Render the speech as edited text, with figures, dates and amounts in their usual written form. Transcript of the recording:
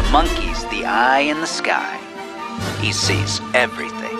monkey's the eye in the sky. He sees everything.